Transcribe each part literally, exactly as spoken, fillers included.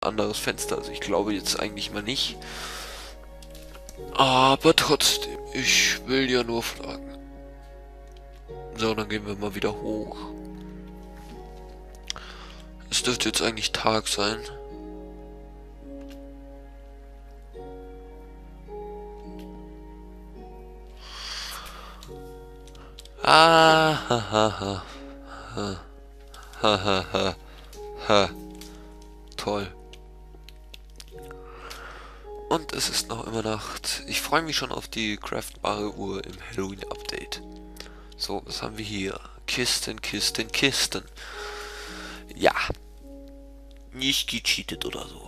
anderes Fenster. Also ich glaube jetzt eigentlich mal nicht. Aber trotzdem, ich will ja nur fragen. So, dann gehen wir mal wieder hoch. Es dürfte jetzt eigentlich Tag sein. Ah, ha, ha, ha, ha, ha, ha, ha, ha. Toll. Und es ist noch immer Nacht. Ich freue mich schon auf die craftbare Uhr im Halloween-Update. So, was haben wir hier? Kisten, Kisten, Kisten. Ja. Nicht gecheatet oder so.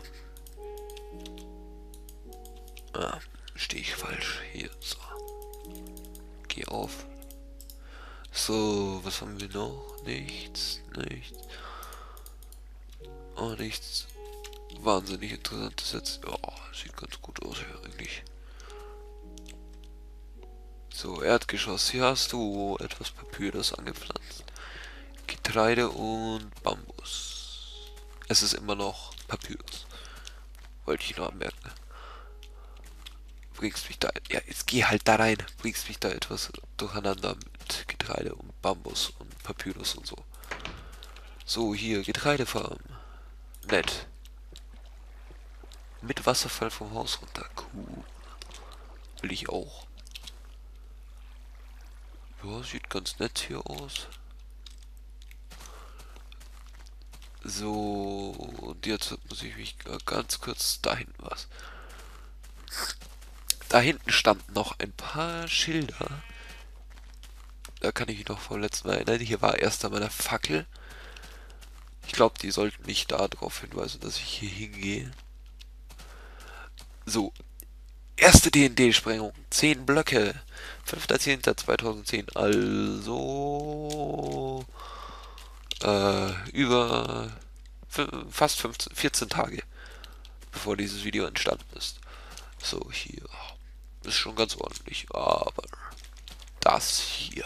Ah, stehe ich falsch. Hier, so. Geh auf. So, was haben wir noch? Nichts, nichts. Oh, nichts. Wahnsinnig interessantes jetzt. Oh, sieht ganz gut aus hier eigentlich. So, Erdgeschoss. Hier hast du etwas Papyrus angepflanzt. Getreide und Bambus. Es ist immer noch Papyrus. Wollte ich nur anmerken. Bringst mich da... Ja, jetzt geh halt da rein. Bringst mich da etwas durcheinander mit Getreide und Bambus und Papyrus und so. So, hier, Getreidefarm. Nett. Mit Wasserfall vom Haus runter. Cool. Will ich auch. Ja, sieht ganz nett hier aus. So, und jetzt muss ich mich ganz kurz da hinten was. Da hinten standen noch ein paar Schilder. Da kann ich mich noch vom letzten Mal erinnern. Hier war erst einmal eine Fackel. Ich glaube, die sollten mich da darauf hinweisen, dass ich hier hingehe. So, erste D N D-Sprengung. zehn Blöcke. fünfter zehnter zweitausendzehn. Also äh, über fast fünfzehn, vierzehn Tage, bevor dieses Video entstanden ist. So, hier. Ist schon ganz ordentlich. Aber das hier.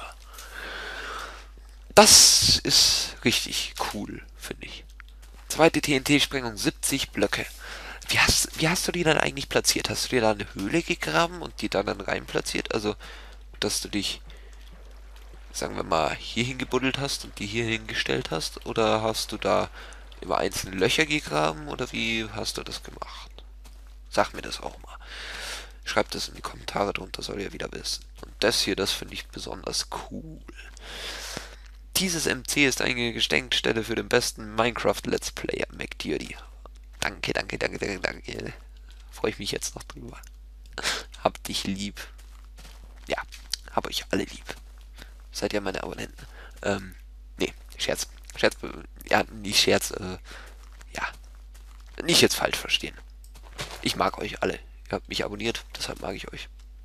Das ist richtig cool, finde ich. Zweite T N T-Sprengung, siebzig Blöcke. Wie hast, wie hast du die dann eigentlich platziert? Hast du dir da eine Höhle gegraben und die dann, dann rein platziert? Also, dass du dich, sagen wir mal, hier hingebuddelt hast und die hier hingestellt hast? Oder hast du da immer einzelne Löcher gegraben? Oder wie hast du das gemacht? Sag mir das auch mal. Schreibt das in die Kommentare drunter, soll ihr wieder wissen. Und das hier, das finde ich besonders cool. Dieses M C ist eine Gedenkstelle für den besten Minecraft-Let's Player, McDirty. Danke, danke, danke, danke, danke. Freue ich mich jetzt noch drüber. Hab dich lieb. Ja, hab euch alle lieb. Seid ihr meine Abonnenten? Ähm, nee, Scherz. Scherz, ja, nicht Scherz, äh, ja. Nicht jetzt falsch verstehen. Ich mag euch alle. Ihr habt mich abonniert, deshalb mag ich euch.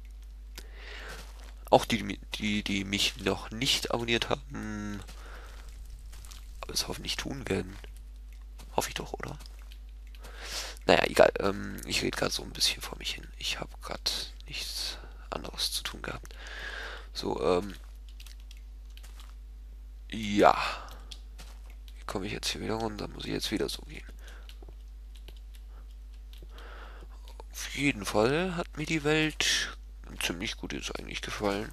Auch die, die, die mich noch nicht abonniert haben, aber es hoffentlich tun werden. Hoffe ich doch, oder? Naja, egal. Ähm, ich rede gerade so ein bisschen vor mich hin. Ich habe gerade nichts anderes zu tun gehabt. So, ähm. Ja. Wie komme ich jetzt hier wieder runter? Muss ich jetzt wieder so gehen. Auf jeden Fall hat mir die Welt ziemlich gut jetzt eigentlich gefallen.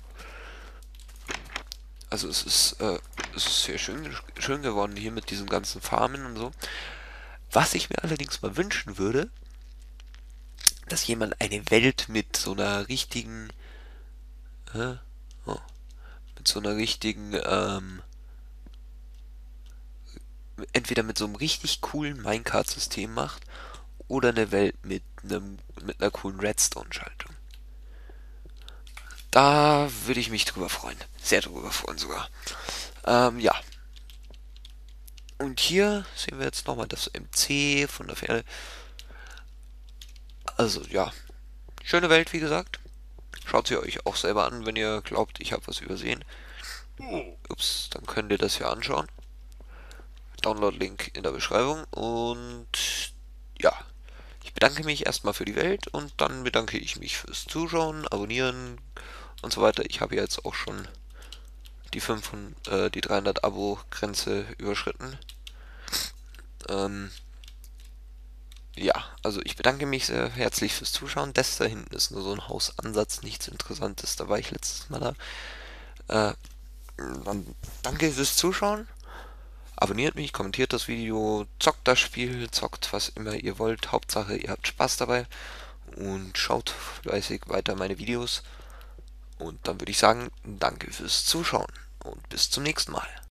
Also es ist, äh, es ist sehr schön, schön geworden hier mit diesen ganzen Farmen und so. Was ich mir allerdings mal wünschen würde, dass jemand eine Welt mit so einer richtigen, äh, oh, mit so einer richtigen, ähm, entweder mit so einem richtig coolen Minecart-System macht oder eine Welt mit einem, mit einer coolen Redstone-Schaltung. Da würde ich mich drüber freuen. Sehr drüber freuen sogar. Ähm, ja. Und hier sehen wir jetzt nochmal das M C von der Ferne. Also, ja. Schöne Welt, wie gesagt. Schaut sie euch auch selber an, wenn ihr glaubt, ich habe was übersehen. Ups, dann könnt ihr das hier anschauen. Download-Link in der Beschreibung. Und ja, ich bedanke mich erstmal für die Welt und dann bedanke ich mich fürs Zuschauen, Abonnieren und so weiter. Ich habe jetzt auch schon die fünfhundert, äh, die dreihundert Abo-Grenze überschritten. Ähm, ja, also ich bedanke mich sehr herzlich fürs Zuschauen. Das da hinten ist nur so ein Hausansatz, nichts Interessantes. Da war ich letztes Mal da. Äh, dann danke fürs Zuschauen. Abonniert mich, kommentiert das Video, zockt das Spiel, zockt was immer ihr wollt. Hauptsache, ihr habt Spaß dabei und schaut fleißig weiter meine Videos. Und dann würde ich sagen, danke fürs Zuschauen und bis zum nächsten Mal.